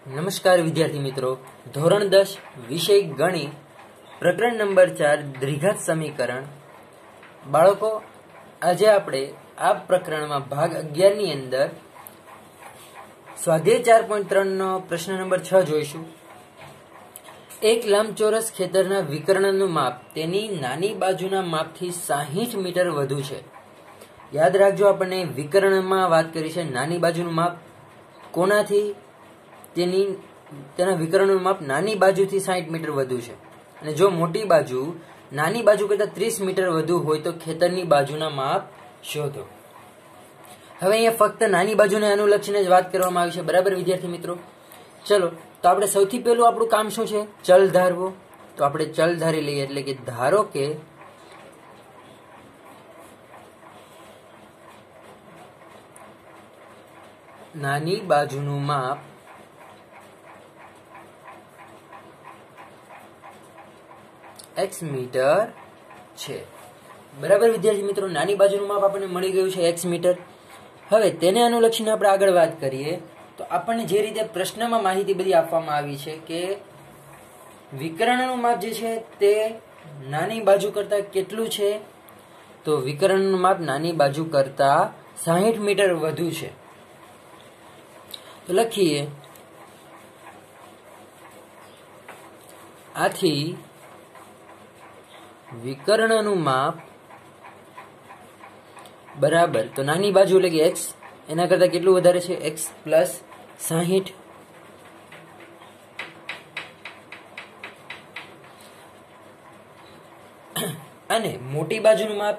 નમસ્કાર વિદ્યાર્થી મિત્રો, ધોરણ 10 વિષય ગણિત પ્રકરણ નંબર 4 દ્વિઘાત સમીકરણ. બાળકો, આજે આપણે આ પ્રકરણમાં ભાગ 11 ની અંદર સ્વાધ્યાય 4.3 નો પ્રશ્ન નંબર 6 જોઈશું. એક લંબચોરસ ખેતરના વિકર્ણનું માપ તેની નાની બાજુના માપથી 60 મીટર વધુ છે. યાદ રાખજો, આપણને વિકર્ણમાં વાત કરી છે. નાની બાજુનું માપ કોનાથી? તેના વિકર્ણનું માપ નાની બાજુથી 60 મીટર વધુ છે. અને જો મોટી બાજુ નાની બાજુ કરતા 30 મીટર વધુ હોય તો ખેતરની બાજુના માપ શોધો. હવે અહીંયા ફક્ત નાની બાજુને અનુલક્ષીને જ વાત કરવામાં આવી છે, બરાબર વિદ્યાર્થી મિત્રો? ચલો, તો આપણે સૌથી પહેલું આપણું કામ શું છે? ચલ ધારવો. તો આપણે ચલ ધારી લઈએ. એટલે કે ધારો કે નાની બાજુનું માપ x મીટર છે. બરાબર વિદ્યાર્થી મિત્રો, નાની બાજુનું માપ આપણને મળી ગયું છે x મીટર. હવે તેને અનુલક્ષીને આપણે આગળ વાત કરીએ તો આપણને જે રીતે પ્રશ્નમાં માહિતી બધી આપવામાં આવી છે કે વિકર્ણનું માપ જે છે તે નાની બાજુ કરતા કેટલું છે? તો વિકર્ણનું માપ નાની બાજુ કરતા 60 મીટર વધુ છે. તો લખીએ, આથી વિકર્ણનું માપ બરાબર, તો નાની બાજુ એટલે કે x, એના કરતા કેટલું વધારે છે? x plus 60. અને મોટી બાજુનું માપ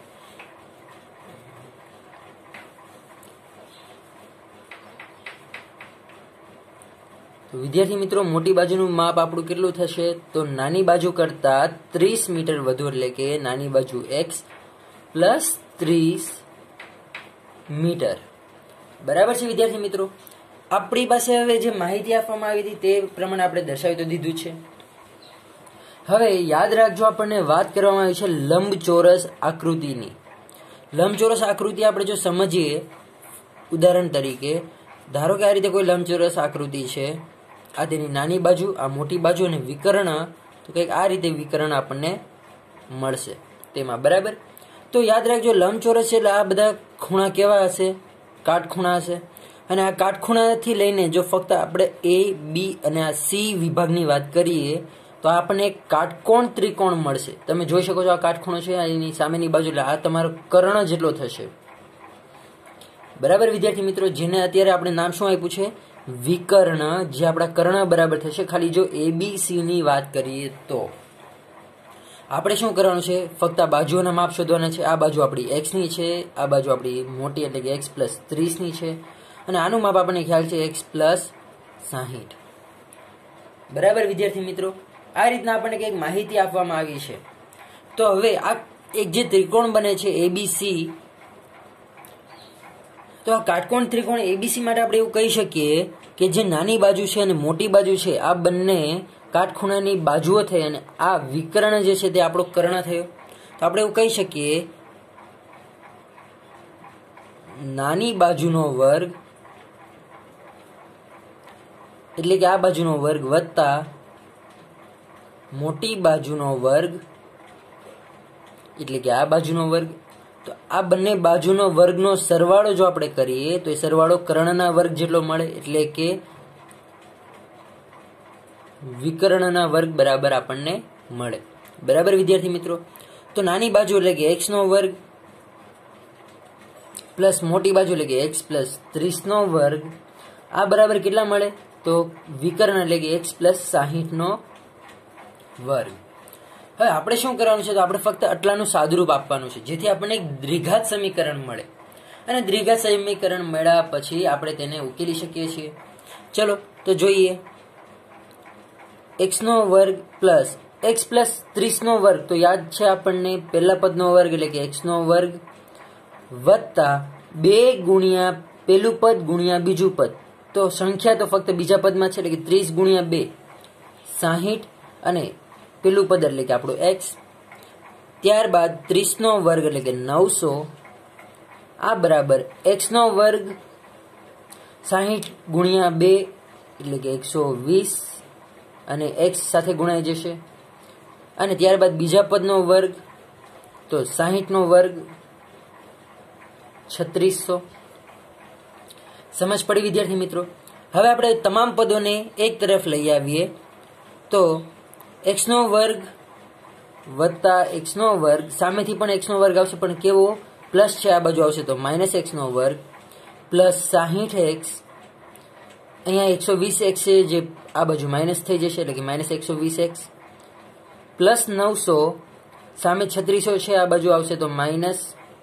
વિદ્યાર્થી મિત્રો, મોટી બાજુનું માપ આપણું કેટલું થશે? તો નાની બાજુ કરતા 30 મીટર વધુ, એટલે કે નાની બાજુ x પ્લસ 30 મીટર. બરાબર છે વિદ્યાર્થી મિત્રો? આપણી પાસે હવે જે માહિતી આપવામાં આવી હતી તે પ્રમાણે આપણે દર્શાવી તો દીધું છે. હવે યાદ રાખજો, આપણને વાત કરવામાં આવી છે લંબચોરસ આકૃતિની. લંબચોરસ આકૃતિ આપણે જો સમજીએ, ઉદાહરણ તરીકે ધારો કે આ રીતે કોઈ લંબચોરસ આકૃતિ છે. આ તેની નાની બાજુ, આ મોટી બાજુ, અને વિકર્ણ તો કંઈક આ રીતે વિકર્ણ આપણને મળશે તેમાં. બરાબર? તો યાદ રાખજો, લંબચોરસ છે એટલે આ બધા ખૂણા કેવા હશે? કાટખૂણા હશે. અને આ કાટખૂણાથી લઈને જો ફક્ત આપણે A, B અને આ C વિભાગની વાત કરીએ તો આપણને એક કાટકોણ ત્રિકોણ મળશે. તમે જોઈ શકો છો, આ કાટખૂણો છે, એની સામેની બાજુ, એટલે આ તમારો કર્ણ જેટલો થશે. બરાબર વિદ્યાર્થી મિત્રો? જેને અત્યારે આપણે નામ શું આપ્યું છે? વિકર્ણ. જે આપણા કર્ણ બરાબર થશે. ખાલી જો ABC ની વાત કરીએ તો આપણે શું કરવાનું છે? ફક્ત આ બાજુઓના માપ શોધવાના છે. આ બાજુ આપણી x ની છે, આ બાજુ આપણી મોટી એટલે કે x પ્લસ 30 ની છે, અને આનું માપ આપણને ખ્યાલ છે x પ્લસ 60. બરાબર વિદ્યાર્થી મિત્રો? આ રીતના આપણને કંઈક માહિતી આપવામાં આવી છે. તો હવે આ એક જે ત્રિકોણ બને છે ABC, તો આ કાટકોણ ત્રિકોણ ABC માટે આપણે એવું કહી શકીએ કે જે નાની બાજુ છે અને મોટી બાજુ છે, આ બંને કાટખૂણાની બાજુઓ થઈ અને આ વિકર્ણ જે છે તે આપણો કર્ણ થયો. તો આપણે એવું કહી શકીએ, નાની બાજુનો વર્ગ એટલે કે આ બાજુનો વર્ગ વત્તા મોટી બાજુનો વર્ગ એટલે કે આ બાજુનો વર્ગ. તો આ બંને બાજુનો વર્ગનો સરવાળો જો આપણે કરીએ તો એ સરવાળો કર્ણના વર્ગ જેટલો મળે, એટલે કે વિકર્ણના વર્ગ બરાબર આપણને મળે. બરાબર વિદ્યાર્થી મિત્રો? તો નાની બાજુ એટલે કે x નો વર્ગ પ્લસ મોટી બાજુ એટલે કે x પ્લસ 30 નો વર્ગ, આ બરાબર કેટલા મળે? તો વિકર્ણ એટલે કે x પ્લસ 60 નો વર્ગ. હવે આપણે શું કરવાનું છે? તો આપણે ફક્ત આટલાનું સાદુરૂપ આપવાનું છે, જેથી આપણને એક દ્વિઘાત સમીકરણ મળે. અને દ્વિઘાત સમીકરણ મળ્યા પછી આપણે તેને ઉકેલી શકીએ છીએ. ચલો તો જોઈએ. x નો વર્ગ પ્લસ x પ્લસ 30 નો વર્ગ, તો યાદ છે આપણને પહેલા પદનો વર્ગ એટલે કે x નો વર્ગ વત્તા 2 ગુણ્યા પહેલું પદ ગુણ્યા બીજું પદ. તો સંખ્યા તો ફક્ત બીજા પદમાં છે, એટલે કે 30 ગુણ્યા 2 60, અને પેલું પદ એટલે કે આપણું x. ત્યારબાદ 30 નો વર્ગ એટલે કે 900, આ બરાબર x નો વર્ગ 60 ગુણ્યા 2 એટલે કે 120 અને x સાથે ગુણાઈ જશે, અને ત્યારબાદ બીજા પદનો વર્ગ તો 60 નો વર્ગ 3600. સમજ પડી વિદ્યાર્થી મિત્રો? હવે આપણે તમામ પદોને એક તરફ લઈ આવીએ તો x નો વર્ગ વત્તા x નો વર્ગ, સામેથી પણ x નો વર્ગ આવશે પણ કેવો પ્લસ છે, આ બાજુ આવશે તો -x નો વર્ગ પ્લસ 60x, અહીંયા 120x છે જે આ બાજુ માઇનસ થઈ જશે એટલે કે -120x પ્લસ 900, સામે 3600 છે આ બાજુ આવશે તો માઇનસ,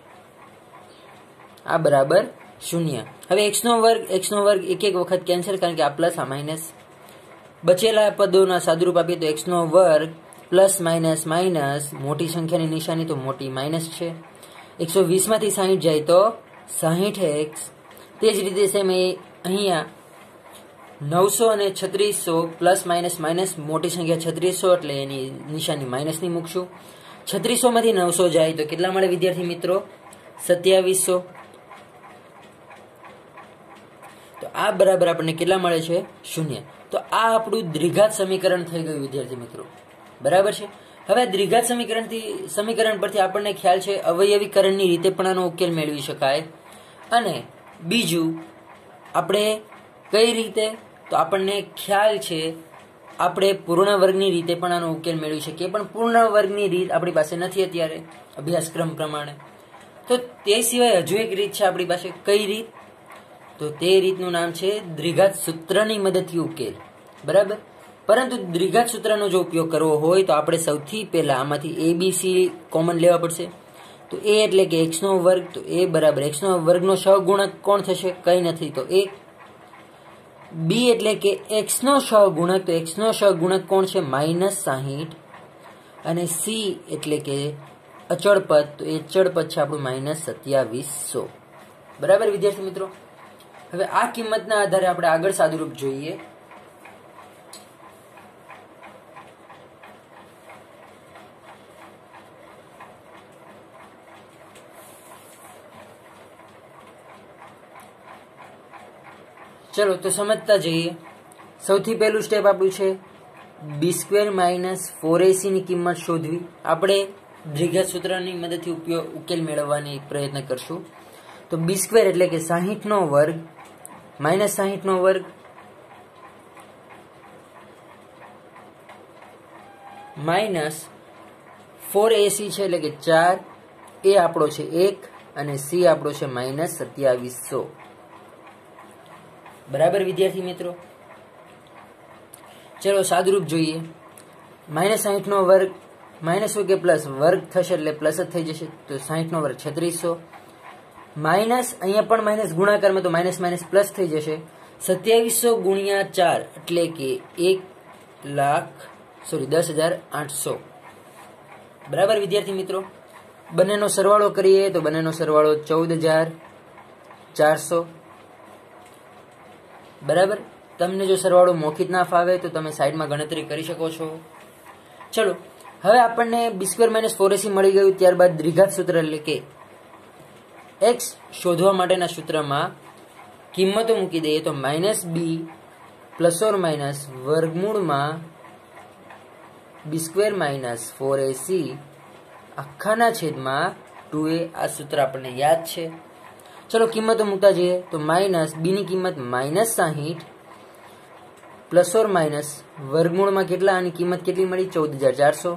આ બરાબર 0. હવે x નો વર્ગ એક એક વખત કેન્સલ, કારણ કે આ પ્લસ આ માઇનસ. બચેલા પદોના સાદુરૂપ આપીએ તો x નો વર્ગ પ્લસ માઇનસ માઇનસ, મોટી સંખ્યાની નિશાની તો મોટી માઇનસ છે, 120 માંથી 60 જાય તો 60x. તે જ રીતે સેમ અહીંયા 900 અને 3600 પ્લસ માઇનસ માઇનસ, મોટી સંખ્યા 3600 એટલે એની નિશાની માઇનસની મૂકશું. 3600 માંથી 900 જાય તો કેટલા મળે વિદ્યાર્થી મિત્રો? 2700. તો આ બરાબર આપણને કેટલા મળે છે? 0. તો આ આપણું દ્વિઘાત સમીકરણ થઈ ગયું વિદ્યાર્થી મિત્રો, બરાબર છે. હવે દ્વિઘાત સમીકરણ પરથી આપણને ખ્યાલ છે અવયવીકરણની રીતે પણ આનો ઉકેલ મેળવી શકાય. અને બીજું આપણે કઈ રીતે, તો આપણને ખ્યાલ છે આપણે પૂર્ણ વર્ગની રીતે પણ આનો ઉકેલ મેળવી શકીએ, પણ પૂર્ણ વર્ગની રીત આપણી પાસે નથી અત્યારે અભ્યાસક્રમ પ્રમાણે. તો તે સિવાય હજુ એક રીત છે આપણી પાસે. કઈ રીત? તો તે રીતનું નામ છે દ્વિઘાત સૂત્રની મદદથી ઉકેલ, બરાબર. પરંતુ દ્વિઘાત સૂત્રનો જો ઉપયોગ કરવો હોય તો આપણે સૌથી પહેલા આમાંથી ABC કોમન લેવા પડશે. તો a એટલે કે x નો વર્ગ, તો a બરાબર x નો વર્ગનો સહગુણક કોણ થશે? કંઈ નથી તો 1. b એટલે કે x નો સહગુણક, તો x નો સહગુણક કોણ છે? -60. અને c એટલે કે અચળ પદ, તો એ અચળ પદ છે આપણું -2700. બરાબર વિદ્યાર્થી મિત્રો? હવે આ કિંમતના આધારે આપણે આગળ સાદુરૂપ જોઈએ. ચલો તો સમજતા જઈએ. સૌથી પહેલું સ્ટેપ આપણું છે b² - 4ac ની કિંમત શોધવી. આપણે દ્વિઘાત સૂત્રની મદદથી ઉકેલ મેળવવાની પ્રયત્ન કરશું. તો b² એટલે કે 60 નો વર્ગ -60 નો વર્ગ માઇનસ 4ac છે એટલે કે 4, a આપણો છે 1 અને c આપણો છે -2700. બરાબર વિદ્યાર્થી મિત્રો? ચલો સાદુરૂપ જોઈએ. -60 નો વર્ગ માઇનસ હોય કે પ્લસ, વર્ગ થશે એટલે પ્લસ જ થઈ જશે, તો 60 નો વર્ગ 3600 માઇનસ, અહીંયા પણ માઇનસ ગુણાકારમાં તો માઇનસ માઇનસ પ્લસ થઈ જશે. 2700 ગુણ્યા 4 એટલે કે 10,800. બરાબર વિદ્યાર્થી મિત્રો? બંનેનો સરવાળો કરીએ તો બંનેનો સરવાળો 14,400. બરાબર. તમને જો સરવાળો મૌખિક ના ફાવે તો તમે સાઈડમાં ગણતરી કરી શકો છો. ચલો હવે આપણને b² - 4ac મળી ગયું. ત્યારબાદ દ્વિઘાત સૂત્ર એટલે કે x શોધવા માટેના સૂત્રમાં કિંમતો મૂકી દઈએ તો -b ± વર્ગમૂળમાં b² - 4ac આખાના છેદમાં 2a. આ સૂત્ર આપણને યાદ છે. ચલો કિંમતો મૂકતા જઈએ તો b ની કિંમત -60 ± વર્ગમૂળમાં કેટલા, આની કિંમત કેટલી મળી? 14,400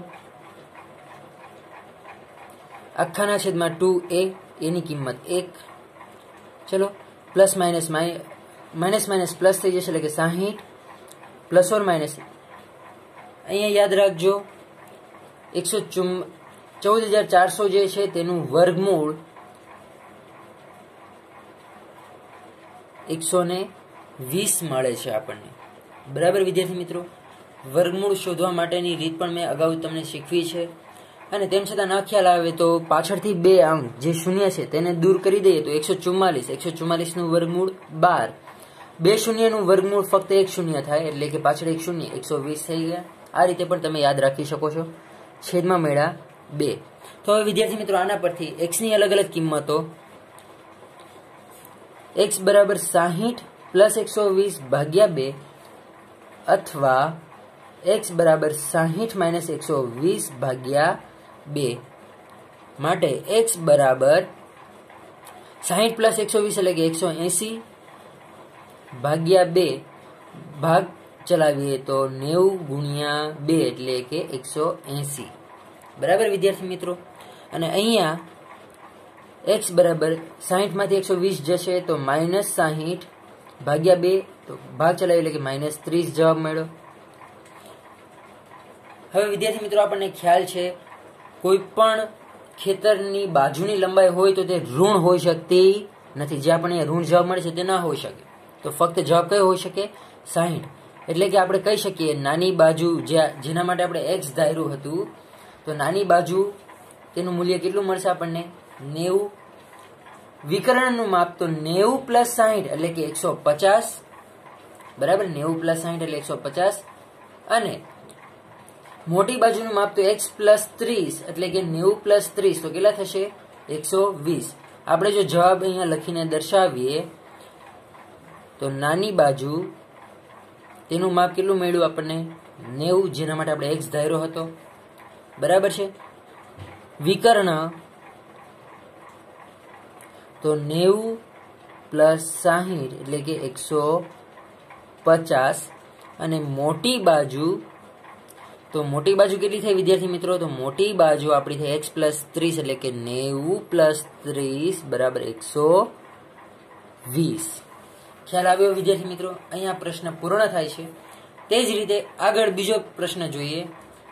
આખાના છેદમાં 2a, એની કિંમત 1. ચલો પ્લસ માઇનસ માઇનસ પ્લસ થઈ જશે એટલે કે 60 ± અહીંયા યાદ રાખજો 14,400 જે છે તેનું વર્ગમૂળ 120 મળે છે આપણને. બરાબર વિદ્યાર્થી મિત્રો? વર્ગમૂળ શોધવા માટેની રીત પણ મેં અગાઉ તમને શીખવી છે. અને તેમ છતાં ના ખ્યાલ આવે તો પાછળથી 2 અંક જે શૂન્ય છે તેને દૂર કરી દઈએ તો 144 નું વર્ગમૂળ 12. 2 શૂન્યનું વર્ગમૂળ ફક્ત 1 શૂન્ય થાય એટલે કે પાછળ 1 શૂન્ય 120 થઈ ગયા. આ રીતે પણ તમે યાદ રાખી શકો છો. છેદમાં મેળા 2. તો હવે વિદ્યાર્થી મિત્રો આના પરથી x ની અલગ અલગ કિંમતો x બરાબર 60 + 120 ભાગ્યા 2 અથવા x બરાબર 60 માઇનસ 120 ભાગ્યા 2 માટે x બરાબર 60 પ્લસ 120 એટલે કે 180 ભાગ્યા 2 ભાગ ચલાવીએ તો 90 ગુણ્યા 2 એટલે કે 180 બરાબર વિદ્યાર્થી મિત્રો। અને અહીંયા x બરાબર 60 માંથી 120 જશે તો માઇનસ 60 ભાગ્યા 2 તો ભાગ ચલાવી એટલે કે માઇનસ 30 જવાબ મળ્યો। હવે વિદ્યાર્થી મિત્રો આપણને ખ્યાલ છે કોઈ પણ ખેતરની બાજુની લંબાઈ હોય તો તે ઋણ હોઈ શકતી નથી, જે આપણને ઋણ જવાબ મળે છે તે ના હોઈ શકે, તો ફક્ત જવાબ કયો હોઈ શકે 60। એટલે કે આપણે કહી શકીએ નાની બાજુ જેના માટે આપણે x ધાર્યું હતું તો નાની બાજુ તેનું મૂલ્ય કેટલું મળશે આપણને 90। વિકર્ણનું માપ તો 90 પ્લસ 60 એટલે કે 150 બરાબર, 90 પ્લસ 60 એટલે 150 અને મોટી બાજુનું માપ તો x પ્લસ 30 એટલે કે 90 પ્લસ 30 તો કેટલા થશે 120। આપણે જો જવાબ અહીંયા લખીને દર્શાવીએ તો નાની બાજુ તેનું માપ કેટલું મળ્યું આપણને 90, જેના માટે આપણે x ધાર્યો હતો બરાબર છે। વિકર્ણ તો 90 પ્લસ 60 એટલે કે 150 અને મોટી બાજુ તો મોટી બાજુ કેટલી થઈ વિદ્યાર્થી મિત્રો, તો મોટી બાજુ આપણી થઈ x પ્લસ 30 એટલે કે 90 પ્લસ 30 બરાબર 120। ખ્યાલ આવ્યો વિદ્યાર્થી મિત્રો। અહીંયા પ્રશ્ન પૂર્ણ થાય છે। તે જ રીતે આગળ બીજો પ્રશ્ન જોઈએ।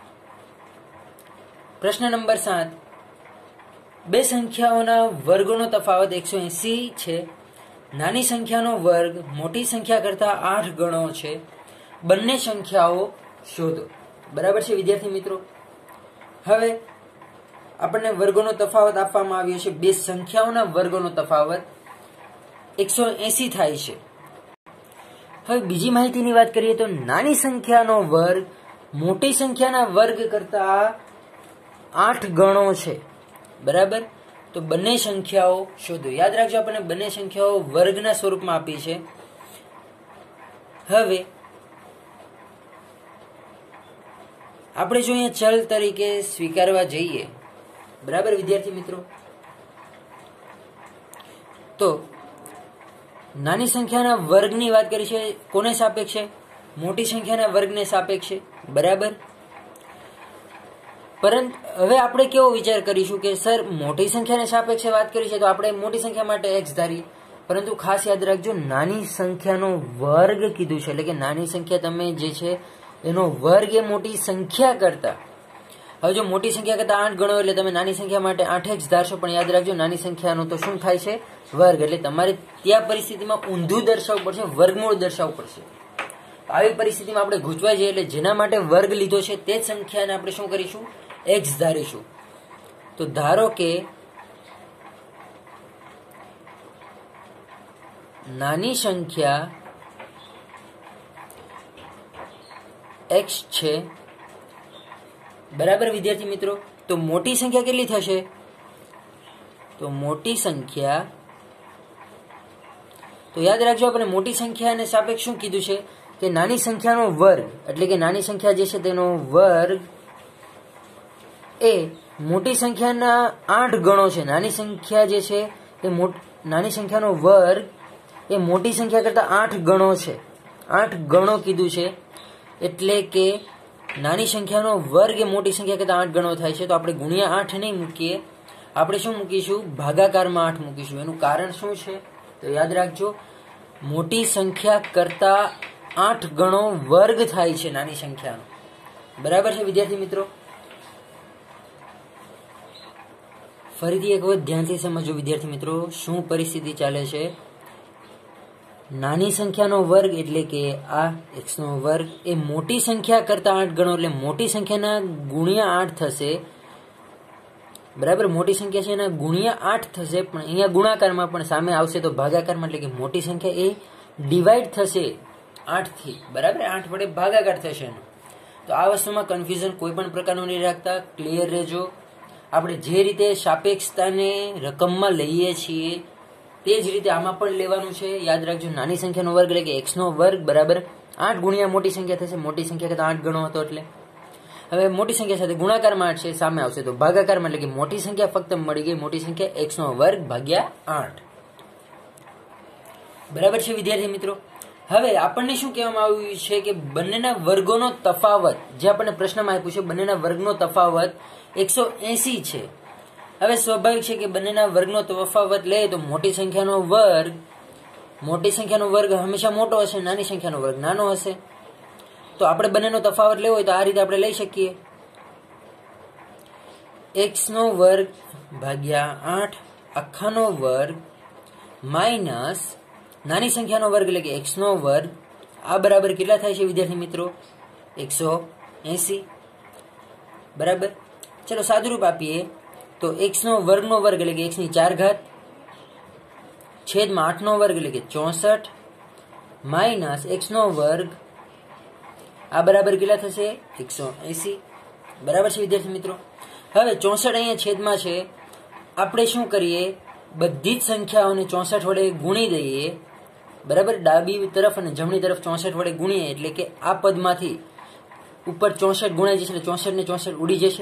પ્રશ્ન નંબર 7, બે સંખ્યાઓના વર્ગોનો તફાવત 180 છે, નાની સંખ્યાનો વર્ગ મોટી સંખ્યા કરતા 8 ગણો છે, બંને સંખ્યાઓ શોધો બરાબર છે વિદ્યાર્થી મિત્રો। હવે આપણને વર્ગોનો તફાવત આપવામાં આવ્યો છે, બે સંખ્યાઓના વર્ગોનો તફાવત 180 થાય છે। હવે બીજી માહિતીની વાત કરીએ તો નાની સંખ્યાનો વર્ગ મોટી સંખ્યાના વર્ગ કરતા 8 ગણો છે બરાબર, તો બંને સંખ્યાઓ શોધો। યાદ રાખજો આપણને બંને સંખ્યાઓ વર્ગના સ્વરૂપમાં આપી છે। હવે આપણે જો અહીંયા ચલ તરીકે સ્વીકારવા જઈએ બરાબર વિદ્યાર્થી મિત્રો, તો નાની સંખ્યાના વર્ગની વાત કરી છે કોને સાપેક્ષે, મોટી સંખ્યાના વર્ગને સાપેક્ષે બરાબર। પરંતુ હવે આપણે કેવો વિચાર કરીશું કે સર મોટી સંખ્યાને સાપેક્ષે વાત કરી છે તો આપણે મોટી સંખ્યા માટે x ધારીએ, પરંતુ ખાસ યાદ રાખજો નાની સંખ્યાનો વર્ગ કીધું છે, એટલે કે નાની સંખ્યા તમે જે છે એનો વર્ગ એ મોટી સંખ્યા કરતા, હવે જો મોટી સંખ્યા કરતા 8 ગણો એટલે તમે નાની સંખ્યા માટે 8x ધારશો, પણ યાદ રાખજો નાની સંખ્યાનો તો શું થાય છે વર્ગ, એટલે તમારે ત્યાં પરિસ્થિતિમાં ઊંધું દર્શાવવું પડશે, વર્ગમૂળ દર્શાવવું પડશે। આવી પરિસ્થિતિમાં આપણે ગૂંચવાઈ જઈએ એટલે જેના માટે વર્ગ લીધો છે તે જ સંખ્યાને આપણે શું કરીશું x ધારીશું। તો ધારો કે નાની સંખ્યા x છે બરાબર વિદ્યાર્થી મિત્રો, તો મોટી સંખ્યા કેટલી થશે, તો મોટી સંખ્યા તો યાદ રાખજો આપણે મોટી સંખ્યાને સાપેક્ષ શું કીધું છે કે નાની સંખ્યાનો વર્ગ, એટલે કે નાની સંખ્યા જે છે તેનો વર્ગ એ મોટી સંખ્યાના 8 ગણો છે। નાની સંખ્યા જે છે એ નાની સંખ્યાનો વર્ગ એ મોટી સંખ્યા કરતા 8 ગણો છે, 8 ગણો કીધું છે, એટલે કે નાની સંખ્યાનો વર્ગ એ મોટી સંખ્યા કરતા 8 ગણો થાય છે। તો આપણે ગુણ્યા 8 નહીં મૂકીએ, આપણે શું મૂકીશું ભાગાકારમાં 8 મૂકીશું। એનું કારણ શું છે તો યાદ રાખજો મોટી સંખ્યા કરતા 8 ગણો વર્ગ થાય છે નાની સંખ્યાનો બરાબર છે વિદ્યાર્થી મિત્રો। ફરીથી એક વખત ધ્યાનથી સમજો વિદ્યાર્થી મિત્રો શું પરિસ્થિતિ ચાલે છે। નાની સંખ્યાનો વર્ગ એટલે કે આ x નો વર્ગ એ મોટી સંખ્યા કરતા 8 ગણો, એટલે મોટી સંખ્યાના ગુણ્યા 8 થશે બરાબર, મોટી સંખ્યા છે એના ગુણ્યા 8 થશે, પણ અહીંયા ગુણાકારમાં પણ સામે આવશે તો ભાગાકારમાં, એટલે કે મોટી સંખ્યા એ ડિવાઈડ થશે 8 થી બરાબર, 8 વડે ભાગાકાર થશે એનો। તો આ વસ્તુમાં કન્ફ્યુઝન કોઈ પણ પ્રકારનું નહીં રાખતા, ક્લિયર રહેજો। આપણે જે રીતે સાપેક્ષતાને રકમમાં લઈએ છીએ તે જ રીતે આમાં પણ લેવાનું છે। યાદ રાખજો નાની સંખ્યાનો વર્ગ એટલે કે x નો વર્ગ બરાબર 8 ગુણ્યા મોટી સંખ્યા થશે, મોટી સંખ્યા કરતા 8 ગણો હતો એટલે. હવે મોટી સંખ્યા સાથે ગુણાકારમાં 8 છે, સામે આવશે તો ભાગાકારમાં, એટલે કે મોટી સંખ્યા ફક્ત મળી ગઈ, મોટી સંખ્યા x નો વર્ગ ભાગ્યા 8. બરાબર છે વિદ્યાર્થી મિત્રો. હવે આપણને શું કહેવામાં આવ્યું છે કે બંનેના વર્ગોનો તફાવત, જે આપણને પ્રશ્નમાં આપ્યું છે, બંનેના વર્ગનો તફાવત 180 છે. હવે સ્વાભાવિક છે કે બંનેના વર્ગનો તફાવત લે તો મોટી સંખ્યાનો વર્ગ હંમેશા મોટો હશે, નાની સંખ્યાનો વર્ગ નાનો હશે. તો આપણે બંનેનો તફાવત લેવો હોય તો આ રીતે આપણે લઈ શકીએ, x નો વર્ગ ભાગ્યા 8 આખાનો વર્ગ માઇનસ નાની સંખ્યાનો વર્ગ એટલે કે x નો વર્ગ. આ બરાબર કેટલા થાય છે વિદ્યાર્થી મિત્રો? 180. બરાબર. ચલો સાદુરૂપ આપીએ તો x નો વર્ગનો વર્ગ એટલે કે x ની 4 ઘાત છેદમાં 8 નો વર્ગ એટલે કે 64 માઇનસ x નો વર્ગ. આ બરાબર કેટલા થશે? 180. બરાબર છે વિદ્યાર્થી મિત્રો. હવે 64 અહીંયા છેદમાં છે, આપણે શું કરીએ, બધી જ સંખ્યાઓને 64 વડે ગુણી દઈએ. બરાબર, ડાબી તરફ અને જમણી તરફ 64 વડે ગુણીએ એટલે કે આ પદમાંથી ઉપર 64 ગુણાઈ જશે, એટલે 64 ને 64 ઉડી જશે.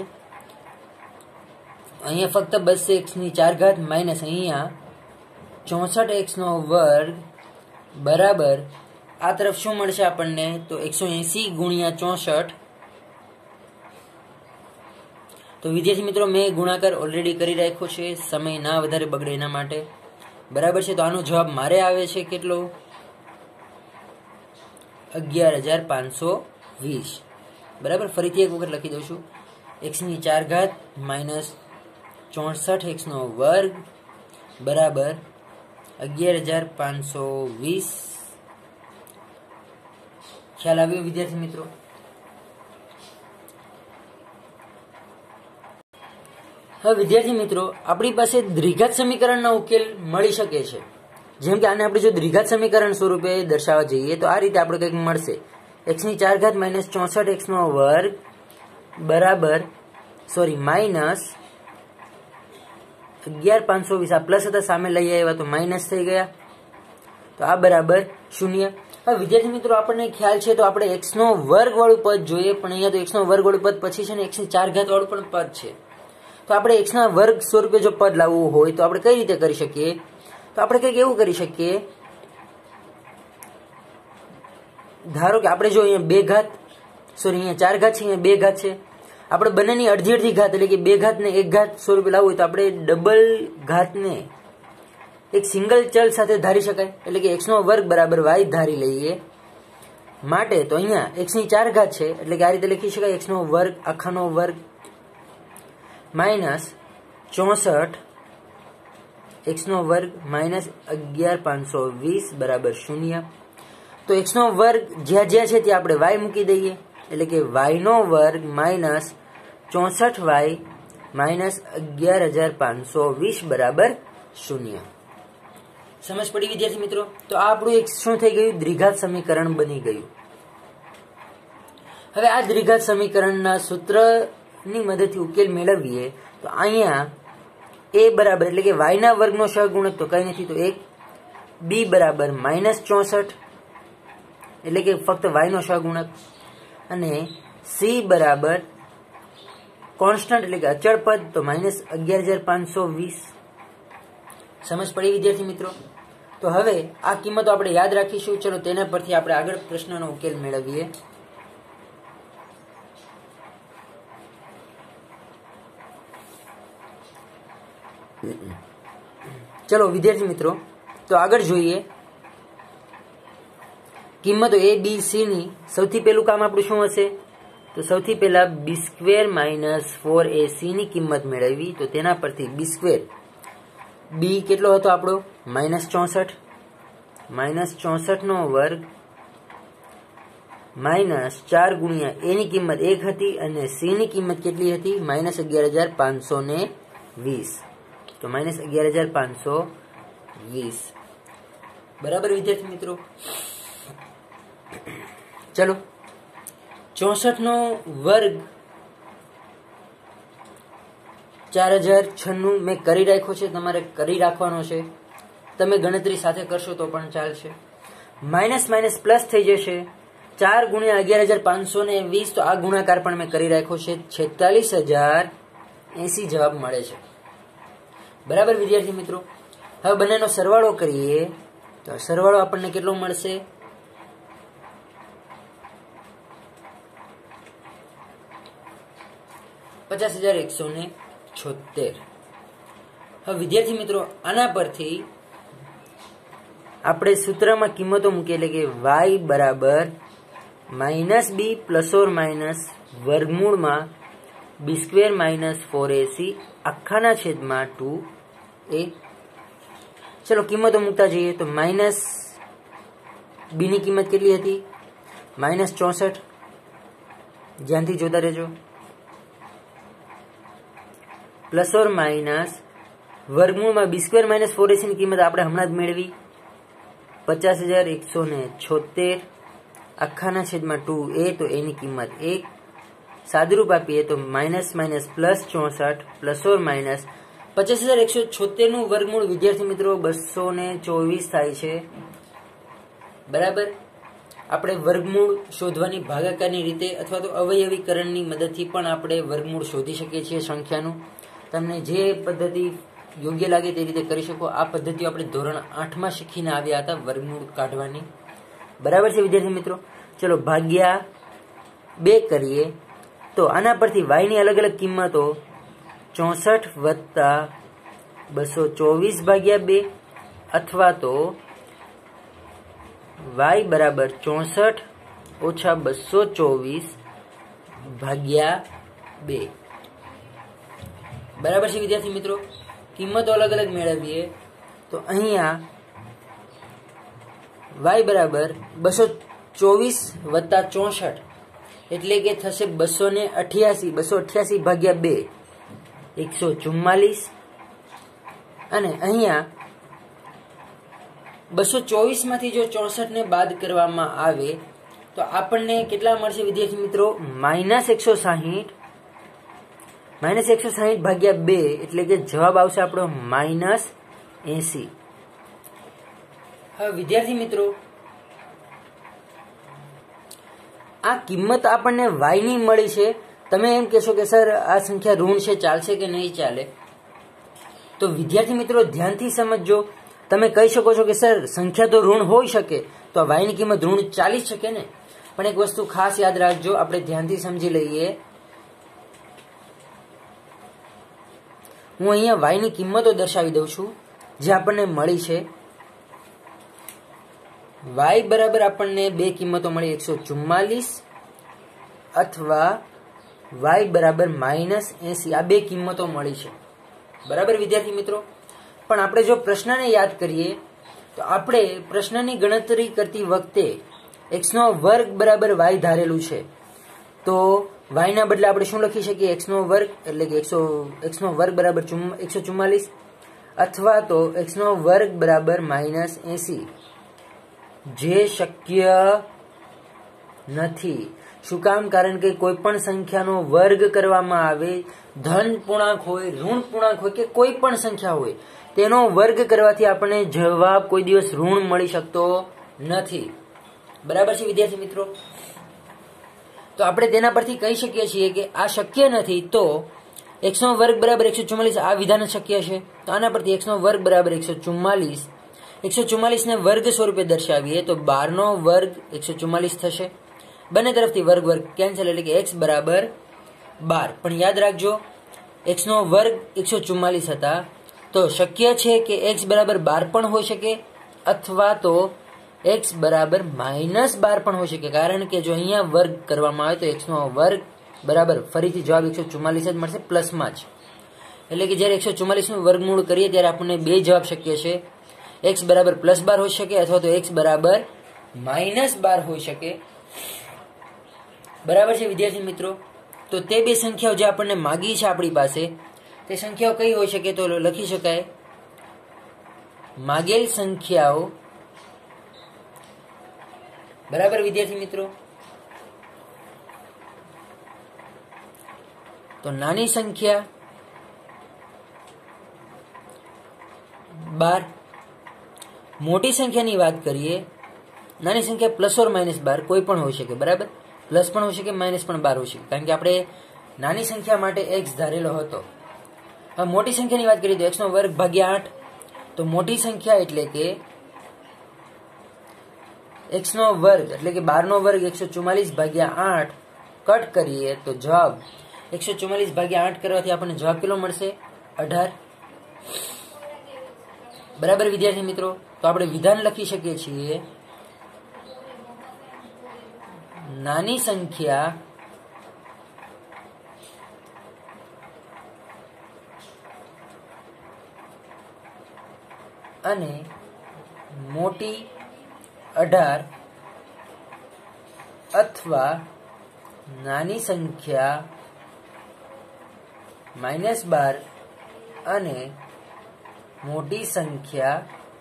અહીંયા ફક્ત બચશે x ની 4 ઘાત માઇનસ અહીંયા 64x નો વર્ગ બરાબર આ તરફ શું મળશે આપણને? તો 180 ગુણ્યા 64. તો વિદ્યાર્થી મિત્રો મેં ગુણાકાર ઓલરેડી કરી રાખ્યો છે, સમય ના વધારે બગડે એના માટે. બરાબર છે. તો આનો જવાબ મારે આવે છે કેટલો? 11,520. બરાબર. ફરીથી એક વખત લખી દઉં છું, x ની 4 ઘાત માઇનસ 64x નો વર્ગ બરાબર 11,520. ખ્યાલ આવ્યો વિદ્યાર્થી મિત્રો? હવે વિદ્યાર્થી મિત્રો આપણી પાસે દ્વિઘાત સમીકરણનો ઉકેલ મળી શકે છે. જેમ કે આને આપણે જો દ્વિઘાત સમીકરણ સ્વરૂપે દર્શાવવા જઈએ તો આ રીતે આપણે કંઈક મળશે, x ની 4 ઘાત માઇનસ 64x નો વર્ગ બરાબર માઇનસ 11,520. આ પ્લસ હતા, સામે લઈ આવ્યા તો માઇનસ થઈ ગયા, તો આ બરાબર 0. હવે વિદ્યાર્થી મિત્રો આપણને ખ્યાલ છે તો આપણે x નો વર્ગ વાળું પદ જોઈએ, પણ અહીંયા તો x નો વર્ગ વાળું પદ પછી છે ને x ની 4 ઘાત વાળું પણ પદ છે. તો આપણે x ના વર્ગ સ્વરૂપે જો પદ લાવવું હોય તો આપણે કઈ રીતે કરી શકીએ? તો આપણે કંઈક એવું કરી શકીએ, ધારો કે આપણે જો અહીંયા 2 ઘાત અહીંયા 4 ઘાત છે, અહીંયા 2 ઘાત છે, આપણે બંનેની અડધી અડધી ઘાત એટલે કે 2 ઘાત ને 1 ઘાત સ્વરૂપે લાવવું હોય તો આપણે ડબલ ઘાતને એક સિંગલ ચલ સાથે ધારી શકાય, એટલે કે x નો વર્ગ બરાબર y ધારી લઈએ. માટે તો અહીંયા x ની 4 ઘાત છે એટલે કે આ રીતે લખી શકાય, x નો વર્ગ આખાનો વર્ગ માઇનસ 64 x નો વર્ગ માઇનસ 11,520 બરાબર 0. તો x નો વર્ગ જ્યાં જ્યાં છે ત્યાં આપણે y મૂકી દઈએ, એટલે કે y નો વર્ગ માઇનસ 64y માઇનસ 11,520 બરાબર 0. સમજ પડી વિદ્યાર્થી મિત્રો? તો આ આપણું એક શું થઈ ગયું? દ્વિઘાત સમીકરણ બની ગયું. હવે આ દ્વિઘાત સમીકરણના સૂત્રની મદદથી ઉકેલ મેળવીએ તો અહીંયા a બરાબર એટલે કે y ના વર્ગનો સહગુણક તો કઈ નથી, તો 1, b બરાબર માઇનસ 64 એટલે કે ફક્ત y નો સહગુણક, અને c બરાબર કોન્સ્ટન્ટ એટલે કે અચળ પદ તો માઇનસ 11,520. સમજ પડી વિદ્યાર્થી મિત્રો? તો હવે આ કિંમતો આપણે યાદ રાખીશું. ચલો તેના પરથી આપણે આગળ પ્રશ્નનો ઉકેલ મેળવીએ. ચલો વિદ્યાર્થી મિત્રો તો આગળ જોઈએ કિંમતો a b c ની. સૌથી પહેલું કામ આપણું શું હશે? તો સૌથી પહેલા b² માઇનસ 4ac ની કિંમત મેળવવી. તો તેના પરથી b², b કેટલો હતો આપણો? માઇનસ 64 નો વર્ગ માઇનસ 4 ગુણ્યા a ની કિંમત 1 હતી અને c ની કિંમત કેટલી હતી? માઇનસ 11,520. તો માઇનસ 11,520. બરાબર વિદ્યાર્થી મિત્રો? ચલો 64 નો વર્ગ 4096 મેં કરી રાખ્યો છે, તમારે કરી રાખવાનો છે. તમે ગણતરી સાથે કરશો તો પણ ચાલશે. માઇનસ માઇનસ પ્લસ થઈ જશે 4 ગુણ્યા 11,520, તો આ ગુણાકાર પણ મેં કરી રાખ્યો છે, 46,080 જવાબ મળે છે. બરાબર વિદ્યાર્થી મિત્રો. હવે બંનેનો સરવાળો કરીએ તો સરવાળો આપણને કેટલો મળશે? 50,176. હવે વિદ્યાર્થી મિત્રો આના પરથી આપણે સૂત્રમાં કિંમતો મૂકીએ, એટલે કે y બરાબર -b ± વર્ગમૂળમાં b² - 4ac આખાના છેદમાં 2a. ચલો કિંમતો મૂકતા જઈએ તો માઇનસ b ની કિંમત કેટલી હતી? -64. ધ્યાનથી જોતા રહેજો. પ્લસ ઓર માઇનસ વર્ગમૂળમાં b² - 4ac ની કિંમત આપણે હમણાં જ મેળવી, 50,176 આખાના છેદમાં 2a, તો એની કિંમત 1. સાદુરૂપ આપીએ તો minus minus plus 64 plus or minus 50,176 નું વર્ગમૂળ વિદ્યાર્થી મિત્રો 224 થાય છે. બરાબર. આપણે વર્ગમૂળ શોધવાની ભાગાકારની રીતે અથવા તો અવયવીકરણની મદદથી પણ આપણે વર્ગમૂળ શોધી શકીએ છીએ સંખ્યાનું. તમને જે પદ્ધતિ યોગ્ય લાગે તે રીતે કરી શકો. આ પદ્ધતિઓ આપણે ધોરણ 8માં શીખીને આવ્યા હતા વર્ગમૂળ કાઢવાની. બરાબર છે વિદ્યાર્થી મિત્રો. ચલો ભાગ્યા 2 કરીએ તો આના પરથી y ની અલગ અલગ કિંમતો 64 + 224/2 અથવા તો y બરાબર 64 - 224/2. બરાબર છે વિદ્યાર્થી મિત્રો. કિંમતો અલગ અલગ મેળવીએ તો અહીંયા y બરાબર 224 + 64 એટલે કે થશે 288/2 144. અને અહીંયા 224 માંથી જો 64 ને બાદ કરવામાં આવે તો આપણને કેટલા મળશે વિદ્યાર્થી મિત્રો? -160. -160/2 એટલે કે જવાબ આવશે આપણો -80. હવે વિદ્યાર્થી મિત્રો આ કિંમત આપણને y ની મળી છે. તમે એમ કહેશો કે સર આ સંખ્યા ઋણ છે, ચાલશે કે નહીં ચાલે? તો વિદ્યાર્થી મિત્રો ધ્યાનથી સમજજો. તમે કહી શકો છો કે સર સંખ્યા તો ઋણ હોઈ શકે, તો y ની કિંમત ઋણ ચાલી શકે ને. પણ એક વસ્તુ ખાસ યાદ રાખજો, આપણે ધ્યાનથી સમજી લઈએ. હું અહીંયા y ની કિંમતો દર્શાવી દઉં છું જે આપણને મળી છે. y બરાબર આપણને બે કિંમતો મળી 144 અથવા y બરાબર -80. આ બે કિંમતો મળી છે. બરાબર વિદ્યાર્થી મિત્રો. પણ આપણે જો પ્રશ્નને યાદ કરીએ તો આપણે પ્રશ્નની ગણતરી કરતી વખતે x² બરાબર y ધારેલું છે, તો y ના બદલે આપણે શું લખી શકીએ? x² એટલે કે x² બરાબર 144 અથવા તો x² બરાબર -80, જે શક્ય નથી. શું કામ? કારણ કે કોઈ પણ સંખ્યાનો વર્ગ કરવામાં આવે, ધન પૂર્ણાંક હોય, ઋણ પૂર્ણાંક હોય કે કોઈ પણ સંખ્યા હોય, તેનો વર્ગ કરવાથી આપણને જવાબ કોઈ દિવસ ઋણ મળી શકતો નથી. બરાબર છે વિદ્યાર્થી મિત્રો. તો આપણે તેના પરથી કહી શકીએ છીએ કે આ શક્ય નથી, તો x² બરાબર 144 આ વિધાન શક્ય છે. તો આના પરથી x² બરાબર 144, 144 ને વર્ગ સ્વરૂપે દર્શાવીએ તો 12 નો વર્ગ 144 થશે. બંને તરફથી વર્ગ વર્ગ કેન્સલ, એટલે કે x બરાબર 12. પણ યાદ રાખજો x² 144 હતા, તો શક્ય છે કે x બરાબર 12 પણ હોઈ શકે અથવા તો x બરાબર -12 પણ હોઈ શકે. કારણ કે જો અહીંયા વર્ગ કરવામાં આવે તો x² બરાબર ફરીથી જવાબ 144 જ મળશે, પ્લસમાં જ. એટલે કે જ્યારે 144 નું વર્ગમૂળ કરીએ ત્યારે આપણને બે જવાબ શક્ય છે. x બરાબર +12 હોઈ શકે અથવા તો x બરાબર -12 હોઈ શકે. બરાબર છે વિદ્યાર્થી મિત્રો. તો તે બે સંખ્યાઓ જે આપણને માગી છે આપણી પાસે, તે સંખ્યાઓ કઈ હોઈ શકે? તો લખી શકાય માગેલ સંખ્યાઓ. બરાબર વિદ્યાર્થી મિત્રો. તો નાની સંખ્યા 12, મોટી સંખ્યાની વાત કરીએ નાની સંખ્યા પ્લસ ઓર માઇનસ 12 કોઈ પણ હોઈ શકે, બરાબર. પ્લસ પણ હોઈ શકે, માઇનસ પણ 12 હોઈ શકે, કારણ કે આપણે નાની સંખ્યા માટે x ધારેલો હતો. હવે મોટી સંખ્યાની વાત કરીએ તો x નો વર્ગ ભાગ્યા 8. તો મોટી સંખ્યા એટલે કે x નો વર્ગ એટલે કે 12 નો વર્ગ 144 ભાગ્યા 8 કટ કરીએ તો જવાબ 144 ભાગ્યા 8 કરવાથી આપણને જવાબ કેટલો મળશે? 18. બરાબર વિદ્યાર્થી મિત્રો. તો આપણે વિધાન લખી શકીએ છીએ, નાની સંખ્યા અને મોટી 18 અથવા નાની સંખ્યા -12 અને મોટી સંખ્યા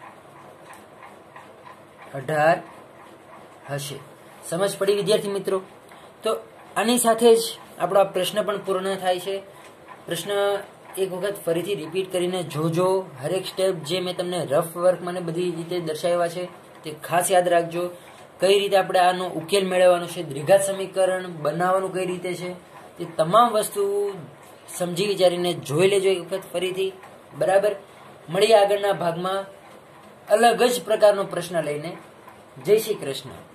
18 હશે. સમજ પડી વિદ્યાર્થી મિત્રો? તો આની સાથે જ આપણો આ પ્રશ્ન પણ પૂર્ણ થાય છે. પ્રશ્ન એક વખત ફરીથી રિપીટ કરીને જોજો. હરેક સ્ટેપ જે મેં તમને રફ વર્ક મને બધી રીતે દર્શાવ્યા છે તે ખાસ યાદ રાખજો. કઈ રીતે આપણે આનો ઉકેલ મેળવવાનો છે, દ્વિઘાત સમીકરણ બનાવવાનું કઈ રીતે છે, તે તમામ વસ્તુ સમજી વિચારીને જોઈ લેજો એક વખત ફરીથી. બરાબર. મળીએ આગળના ભાગમાં અલગ જ પ્રકારનો પ્રશ્ન લઈને. જય શ્રી કૃષ્ણ.